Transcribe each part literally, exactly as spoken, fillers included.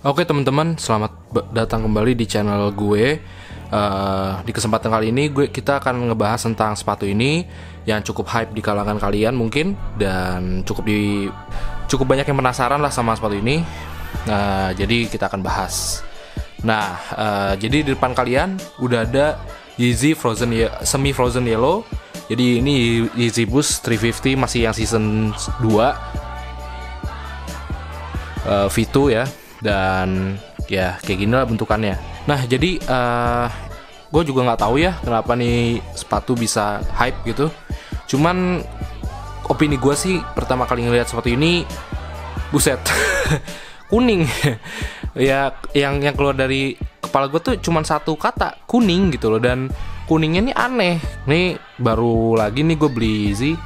Oke teman-teman, selamat datang kembali di channel gue. Uh, di kesempatan kali ini gue kita akan ngebahas tentang sepatu ini yang cukup hype di kalangan kalian mungkin, dan cukup di cukup banyak yang penasaran lah sama sepatu ini. Nah, jadi kita akan bahas. Nah, uh, jadi di depan kalian udah ada Yeezy Frozen Ye- Semi Frozen Yellow. Jadi ini Yeezy Boost tiga ratus lima puluh, masih yang season dua, uh, V dua ya. Dan ya kayak gini lah bentukannya. Nah jadi uh, gue juga nggak tahu ya kenapa nih sepatu bisa hype gitu. Cuman opini gue sih pertama kali ngelihat sepatu ini, buset, kuning. Ya yang yang keluar dari kepala gue tuh cuman satu kata, kuning gitu loh. Dan kuningnya nih aneh. Nih baru lagi nih gue beli Yeezy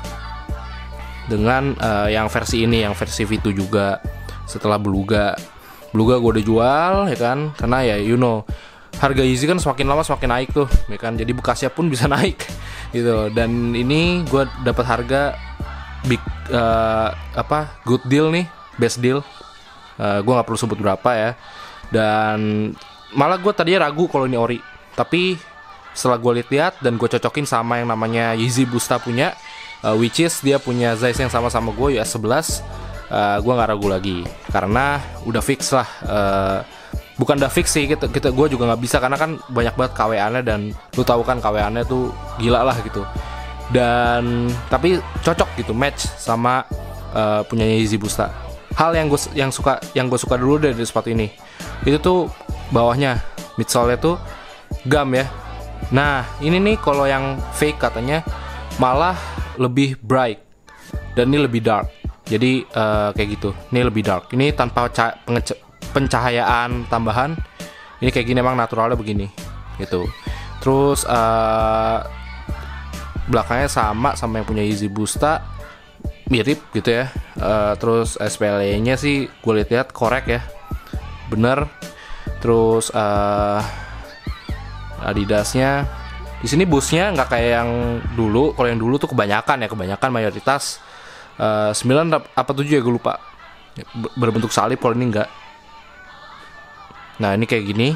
dengan uh, yang versi ini, yang versi V dua juga. Setelah Beluga Beluga gue udah jual ya kan, karena ya you know harga Yeezy kan semakin lama semakin naik tuh ya kan, jadi bekasnya pun bisa naik gitu. Dan ini gue dapat harga big uh, apa good deal nih, best deal. uh, gue nggak perlu sebut berapa ya. Dan malah gue tadinya ragu kalau ini ori, tapi setelah gue lihat-lihat dan gue cocokin sama yang namanya Yeezy Boosta punya, uh, which is dia punya size yang sama-sama gue, U S eleven. Uh, gue nggak ragu lagi karena udah fix lah. Uh, bukan udah fix sih, kita, kita gue juga nggak bisa karena kan banyak banget K W A-nya, dan lu tahu kan K W A-nya tuh gila lah gitu. Dan tapi cocok gitu, match sama uh, punyanya Yeezy Boosta. Hal yang gue yang suka yang gue suka dulu dari sepatu ini itu tuh bawahnya, midsole-nya tuh gum ya. Nah ini nih kalau yang fake katanya malah lebih bright dan ini lebih dark. Jadi uh, kayak gitu. Ini lebih dark. Ini tanpa ca- pengece- pencahayaan tambahan. Ini kayak gini, emang naturalnya begini gitu. Terus uh, belakangnya sama sama yang punya Yeezy Boosta, mirip gitu ya. Uh, terus S P L E-nya sih gue lihat-lihat korek ya, bener. Terus uh, Adidasnya di sini boostnya nggak kayak yang dulu. Kalau yang dulu tuh kebanyakan ya, kebanyakan mayoritas Uh, sembilan apa tujuh ya gue lupa, berbentuk salib. Kalau ini enggak. Nah ini kayak gini.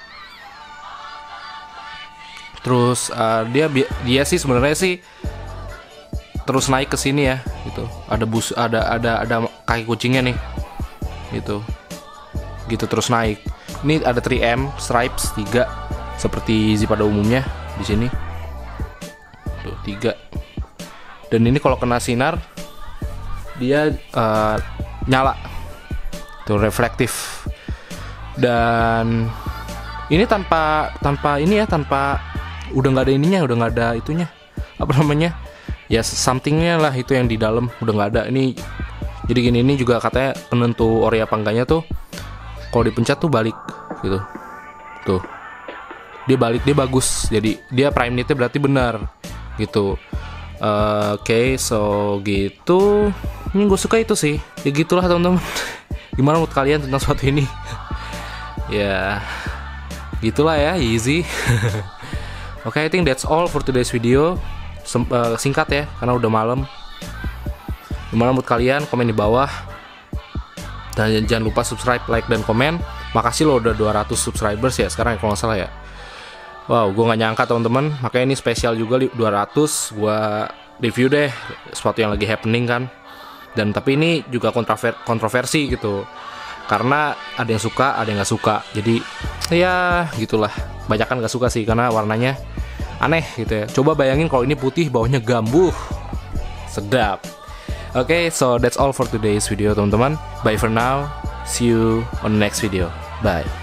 Terus uh, dia dia sih sebenarnya sih terus naik ke sini ya gitu. Ada bus ada ada ada kaki kucingnya nih gitu gitu terus naik. Ini ada tiga M stripes tiga seperti Yeezy pada umumnya di sini tuh tiga. Dan ini kalau kena sinar dia uh, nyala tuh, reflektif. Dan ini tanpa tanpa ini ya, tanpa udah nggak ada ininya, udah nggak ada itunya, apa namanya ya, somethingnya lah itu yang di dalam udah nggak ada. Ini jadi gini, ini juga katanya penentu ori apa enggaknya tuh kalau dipencet tuh balik gitu tuh, dia balik, dia bagus. Jadi dia prime knitnya berarti benar gitu. Uh, Oke, okay, so gitu. Ini gue suka itu sih. Ya gitulah teman-teman. Gimana menurut kalian tentang sepatu ini? Ya, gitulah ya Yeezy. Oke, okay, I think that's all for today's video. Sem- uh, singkat ya, karena udah malam. Gimana menurut kalian? Komen di bawah. Dan jangan lupa subscribe, like, dan komen. Makasih lo udah dua ratus subscribers ya sekarang ya, kalau nggak salah ya. Wow, gue gak nyangka teman-teman. Makanya ini spesial juga dua ratus. Gue review deh sepatu yang lagi happening kan. Dan tapi ini juga kontrover- kontroversi gitu, karena ada yang suka, ada yang gak suka. Jadi ya gitulah. Banyak kan gak suka sih karena warnanya aneh gitu ya. Coba bayangin kalau ini putih bawahnya gambuh, sedap. Oke, okay, so that's all for today's video teman-teman. Bye for now. See you on the next video. Bye.